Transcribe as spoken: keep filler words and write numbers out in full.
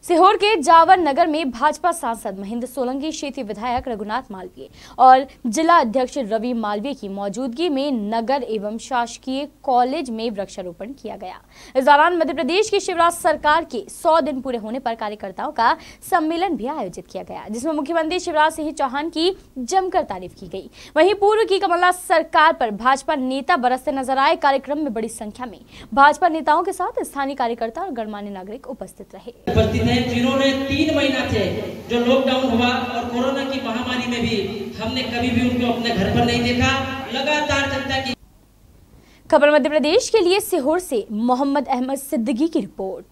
सीहोर के जावर नगर में भाजपा सांसद महेंद्र सोलंकी, क्षेत्रीय विधायक रघुनाथ मालवीय और जिला अध्यक्ष रवि मालवीय की मौजूदगी में नगर एवं शासकीय कॉलेज में वृक्षारोपण किया गया। इस दौरान मध्य प्रदेश की शिवराज सरकार के सौ दिन पूरे होने पर कार्यकर्ताओं का सम्मेलन भी आयोजित किया गया, जिसमें मुख्यमंत्री शिवराज सिंह चौहान की जमकर तारीफ की गई। वहीं पूर्व की कमलनाथ सरकार पर भाजपा नेता बरसते नजर आए। कार्यक्रम में बड़ी संख्या में भाजपा नेताओं के साथ स्थानीय कार्यकर्ता और गणमान्य नागरिक उपस्थित रहे। जिन्होंने तीन महीना थे जो लॉकडाउन हुआ और कोरोना की महामारी में भी हमने कभी भी उनको अपने घर पर नहीं देखा। लगातार जनता की खबर मध्य प्रदेश के लिए सीहोर से मोहम्मद अहमद सिद्दीकी की रिपोर्ट।